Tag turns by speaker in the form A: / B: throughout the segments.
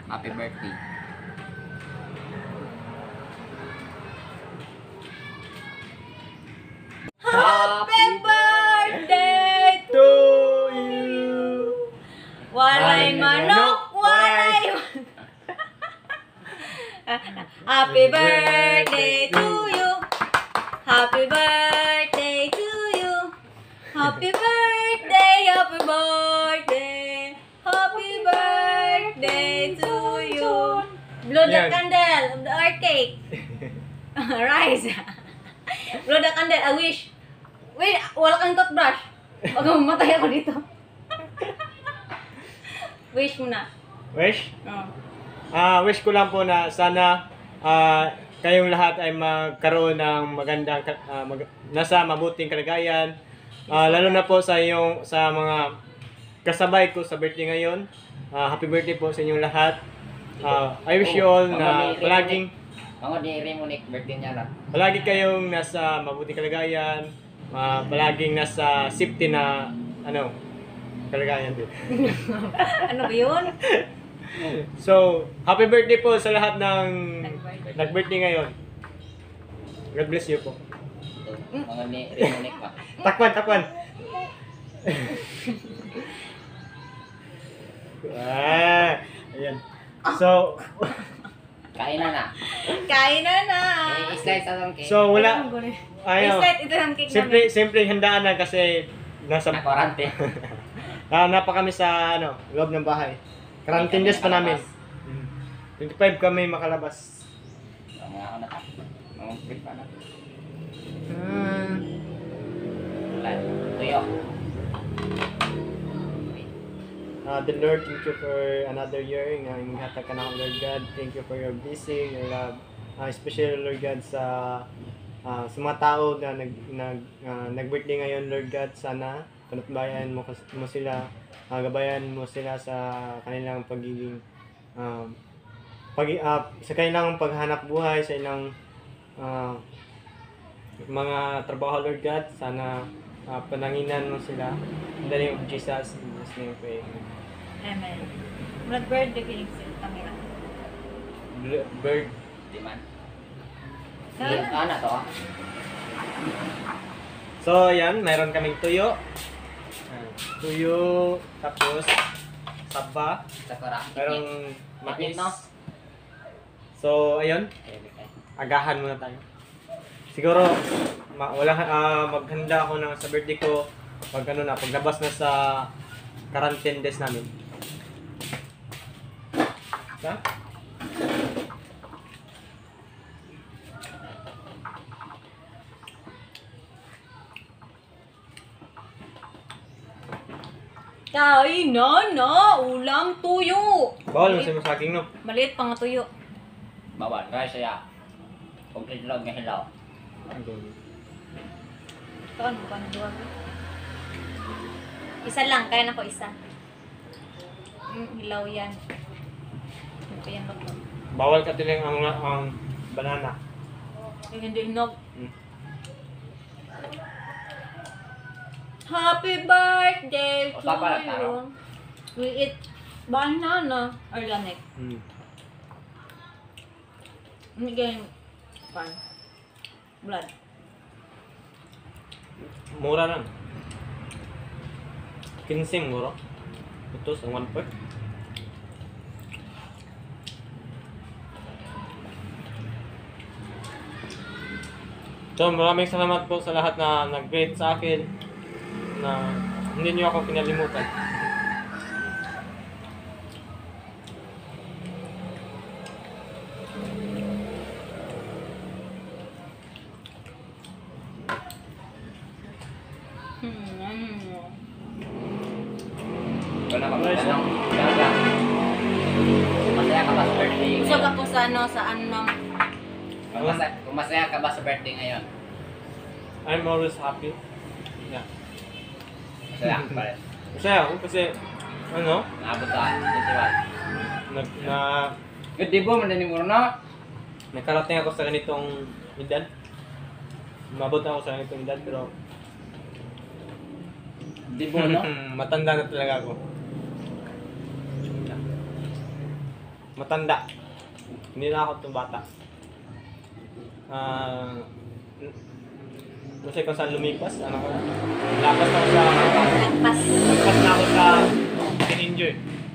A: Happy birthday.
B: Happy birthday
C: To you.
B: Walay manok, walay Happy birthday to you. Happy birthday to you. Happy birthday, happy birthday. Happy birthday to you. Blow the
C: Yan.
B: candle of the earthquake. Rise. Blow the candle, I wish. Wait, wala kang toothbrush. Baka mamatay ako dito. Wish muna.
C: Wish?
B: Oh.
C: Wish ko lang po na sana kayong lahat ay magkaroon ng magandang nasa mabuting kalagayan. Lalo na po sa mga kasabay ko sa birthday ngayon. Happy birthday po sa inyong lahat. I wish you all na palaging
A: birthday niya lang.
C: palagi kayong nasa mabuting kalagayan. Palaging nasa safety na kalagayan din.
B: Ano ba yun?
C: So, happy birthday po sa lahat ng nag-birthday ngayon. God bless you po.
A: Mga Rimonic pa.
C: Takpan. Ayan. So,
A: Kain na.
B: Kain na na.
A: I-slice ang cake.
C: so wala. Ayaw.
B: Ito ang cake namin.
C: Simple handaan na kasi nasa
A: Nakorante.
C: napa kami sa loob ng bahay. Quarantine days pa namin. 25 kami makalabas.
A: Mga ako na tapos. Mga break pa na. Tuyo.
C: The Lord, thank you for another year nga inghatag ka na Lord God. Thank you for your blessing, your love. Especially Lord God sa mga tao na nag-birthday ngayon Lord God, sana panatbayan mo sila, gabayan mo sila sa kanilang pagiging sa kanilang paghanap buhay, sa ilang mga trabaho Lord God, sana pananginan mo sila. In the name of Jesus, in His name pray.
B: Amen. Murag birthday kinig sa kamera.
C: Bird.
A: Di man.
B: Sana.
A: Ana to.
C: So, ayan, mayroon kaming tuyo. Tuyo, tapos saba,
A: Sakura.
C: mayroong mais.
A: Ikit, no?
C: So, ayun, agahan muna tayo. Siguro, maghanda ako sa birthday ko paglabas na sa quarantine days namin. Ha?
B: Kain na, ulam tuyo.
C: Bawal mo sa saging, no?
B: Maliit pa nga tuyo.
A: Bawal. Kaya siya. Complete log nga hilaw.
B: Kaan mo pa ng duwag? Isa lang, kaya na ko isa. Hilaw yan. Ano pa yan ba ko?
C: Bawal ka tilang ang banana.
B: Hindi hinog.
C: Hmm.
B: Happy birthday to
A: Usa pa lang tayo.
B: you. We eat banana organic. Hindi ganyan pan. Blood.
C: Mura lang. 15 mura. Utos ang 1 part. So, maraming salamat po sa lahat na nag-greet sa akin na hindi niyo ako kinalimutan.
A: Wala ka ba ng gaga? Masaya ka ba sa birthday
B: Gusto
A: ngayon?
B: ka po sa anong
A: Kung masaya ka ba sa birthday ngayon?
C: I'm always happy. Yeah.
A: Masaya ka pa rin.
C: Masaya ako kasi
A: Naabot ka. Festival. Good di ba? Mandaning mo na.
C: nakarating ako sa ganitong edad. Umabot ako sa ganitong edad pero
A: Di ba no?
C: matanda na talaga ako. matanda. Hindi na ako itong bata. Kasi kung saan lumipas, ano ko, lapas ako sa,
B: Lagpas.
C: lagpas na ako sa in-enjoy.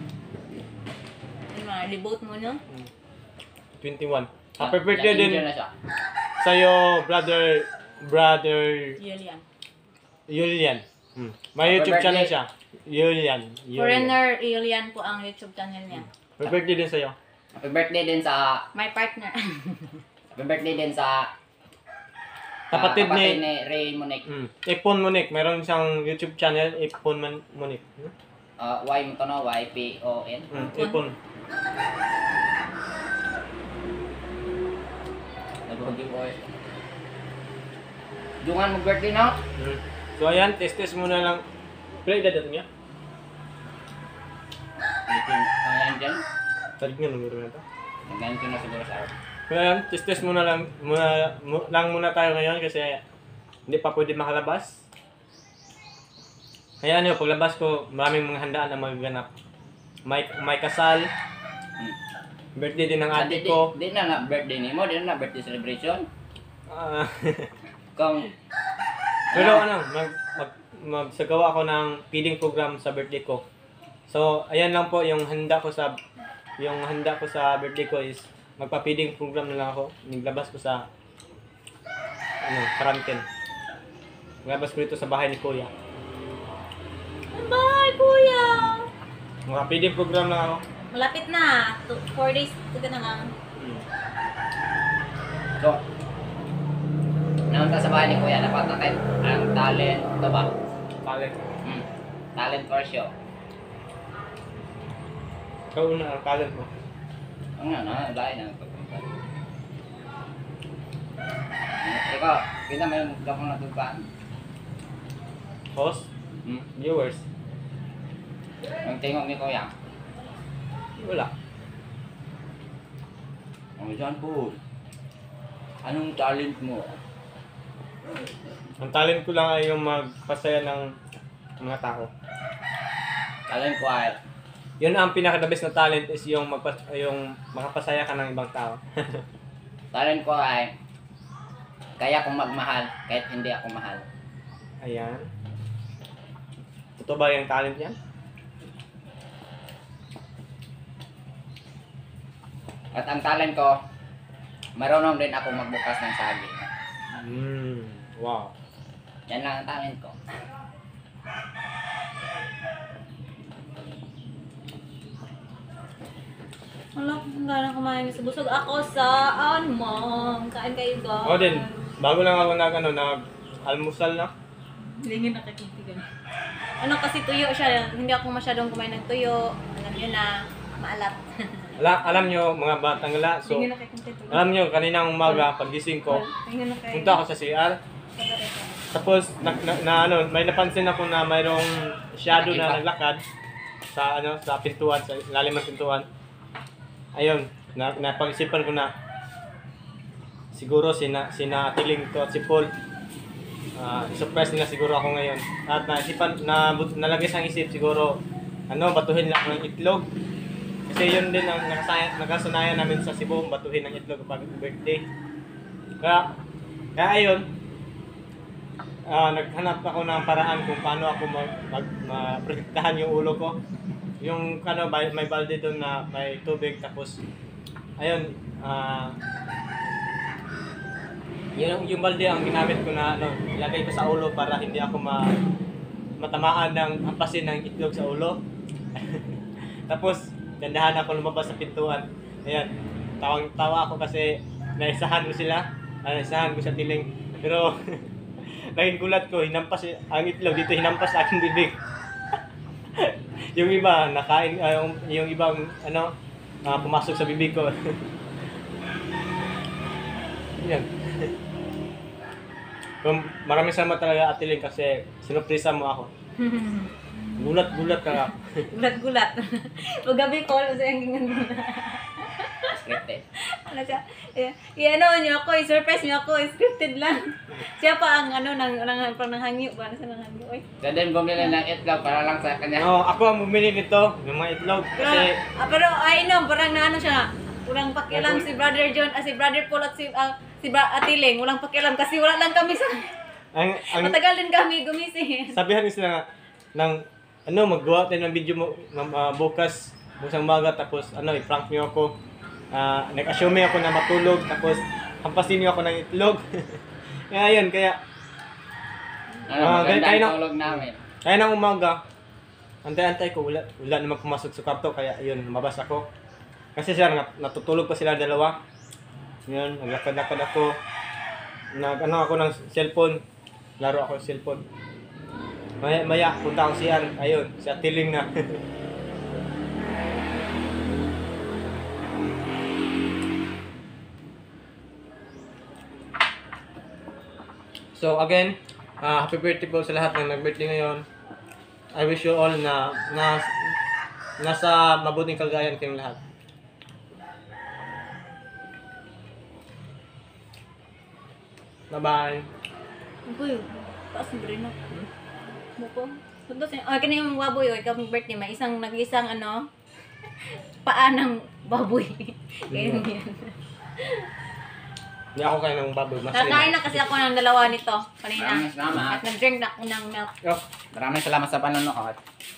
B: Yung mga libot mo, no?
C: 21. Happy birthday din
A: Na siya.
C: sa'yo, brother
B: Julian.
C: Julian. May
A: Happy
C: YouTube channel
A: birthday.
C: siya. Julian.
B: Foreigner Julian po ang YouTube channel niya.
C: Happy birthday din sa'yo.
A: Happy birthday din sa
B: My partner.
A: happy birthday din sa
C: Kapatid ni
A: Ray Monique.
C: Ipon Monique. Meron siyang YouTube channel, Ipon Monique.
A: Y mo to no, YPON.
C: Ipon.
A: Nag-giveaway. Dungan mo birthday na?
C: So ayan, test muna lang. Play edad niya.
A: Ayan dyan.
C: Tarik nga numero na ito.
A: Nag-19 na siguro sa araw.
C: So ayan, test muna lang muna tayo ngayon kasi hindi pa pwede makalabas. Kaya ano, paglabas ko, maraming mga handaan na magaganap. May kasal, birthday din ng ate ko.
A: Di na birthday ni mo, di na birthday celebration.
C: Ah,
A: Kung
C: pero ano, magsagawa ako ng feeding program sa birthday ko. So, ayan lang po yung handa ko sa birthday ko is magpa-feeding program na lang ako. Naglabas ko sa quarantine. Naglabas ko dito sa bahay ni Kuya.
B: Bye, kuya!
C: Mga feeding program lang ako.
B: Malapit na. 4 days. Ito na nga.
A: so, namunta sa bahay ni Kuya, dapat natin ang talent, ito ba?
C: Talent.
A: Talent for show.
C: Ikaw una ang talent mo.
A: Ang nga na, dahil na pagpunta. Ikaw, kita mo yung gapong natugpaan.
C: Host, viewers.
A: Ang tingog ni Kuya.
C: Wala.
A: Ang John Paul. Anong talent mo?
C: Ang talent ko lang ay yung magpasaya ng mga tao.
A: Talent ko ay
C: Yun ang pinaka-the best na talent is yung makapasaya ka ng ibang tao.
A: talent ko ay kaya kong magmahal kahit hindi ako mahal.
C: Ayan. Totoo ba yung talent yan?
A: At ang talent ko, marunong din ako magbukas ng saging.
C: Wow.
A: Yan lang ang talent ko.
B: Wala kung gano'n kumain sa busog. Ako saan, mom? Kain kayo, guys.
C: Ako din, bago lang ako nag-almusal na.
B: Lingin na kakintigan. Ano kasi tuyo siya. Hindi ako masyadong kumain ng tuyo. Alam nyo na, maalat.
C: Alam nyo, mga batang gala, so,
B: Lingin na kakintigan.
C: alam nyo, kaninang umaga, pagising ko,
B: Lingin na kayo.
C: punta ako sa CR. Tapos, may napansin ako na mayroong shadow na naglakad sa pintuan, sa ilalim ng pintuan. Ayun, napag-isipan ko na siguro sina Tiling to at si Paul. Surprise nila siguro ako ngayon. At nalagay sa isip siguro batuhin lang ng itlog. Kasi yun din ang nakasanayan namin sa Cebu, batuhin ng itlog kapag birthday. Kaya ayun, naghanap ako ng paraan kung paano ako maprotektahan yung ulo ko. Yung may balde doon na may tubig, tapos ayun, yung balde ang ginamit ko na ilagay ko sa ulo para hindi ako matamaan ng hampasin ng itlog sa ulo. Tapos dandahan ako lumabas sa pintuan. Ayan, tawang-tawa ako kasi naisahan ko sila, naisahan ko sa Tiling. Pero naging gulat ko, hinampas ang itlog dito, hinampas sa aking bibig. Yung iba nakain, yung ibang pumasok sa bibig ko. Yan. Maraming salamat talaga, Ate Ling, kasi sinuprisa mo ako. Gulat-gulat ka.
B: Gulat-gulat. Paggabi ko, sa yung
A: Scripted.
B: ano siya? I-ano niyo ako, i-surprise niyo ako, scripted lang. Siya pa ang ano nang hangyo ba sa nang hangyo oy.
A: Siya din bumili ng itlog para lang sa kanya.
C: No, ako ang bumili nito, ng mga itlog. Kasi,
B: Pero ay no, parang naano siya. Walang pakialam si Brother John, si Brother Paul at si Atiling, walang pakialam kasi wala lang kami sa
C: ang
B: matagal din kami gumising.
C: sabihan nila nga, ng, ano, maggawa tayo ng video mo, bukas, busang umaga, tapos, ano, i-prank niyo ako. Nag-assume ako na matulog, tapos, hampasin niyo ako ng itlog. Kaya yun, kaya,
A: Maganda
C: kaya
A: ang
C: na-
A: tulog namin.
C: kaya ng umaga, antay-antay ko, wala naman pumasok sa kwarto, kaya yun, lumabas ako. Kasi siya, natutulog pa sila dalawa. Yun, naglakad-lakad ako. Ano ako ng cellphone. Laro ako ng cellphone. Maya, punta ako siya. Ayun, siya tiling na. So again, happy birthday po sa lahat ng nag-birthday ngayon. I wish you all na nasa mabuting kalagayan kayong lahat. Bye-bye.
B: Uy, taas ng brino. Buko. Punta sa kani yung baboy oy, kapag birthday may nag-isang ano paa ng baboy. Kaya yan.
C: Hindi ako kayo ng baboy. Mas
B: Nakain na kasi ako ng dalawa nito kanina.
A: Maraming salamat.
B: At nag-drink na ako ng milk.
C: Yo.
A: Maraming salamat sa panonood.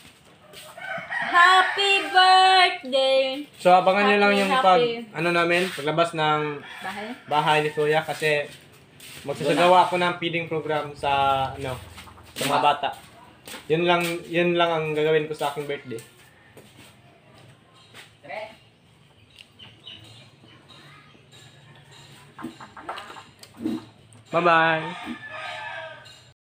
B: Happy birthday!
C: So abangan nyo lang yung
B: Happy.
C: ano namin, paglabas ng
B: Bahay?
C: bahay ni Kuya kasi magsasagawa ako ng feeding program sa sa mga bata. Yun lang ang gagawin ko sa aking birthday. Bye-bye.